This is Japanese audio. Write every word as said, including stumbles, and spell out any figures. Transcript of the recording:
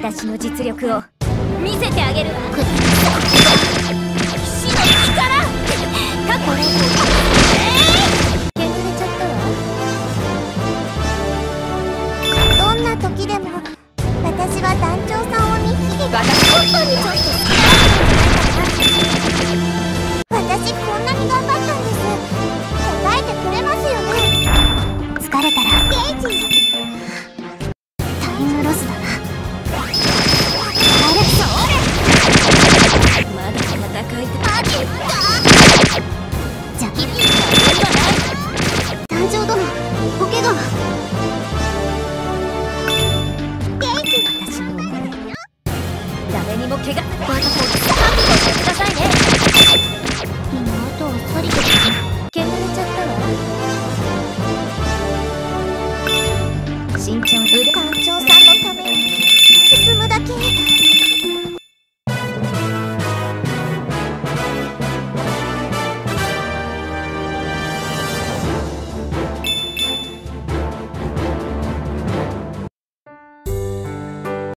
私の実力を見せてあげるわ。騎士の力かっこいい。削れちゃったわ。どんな時でも私は団長さんを見切り、私本当にちょっと好きだ。私こんなに頑張ったんです。答えてくれますよね。疲れたらデイジー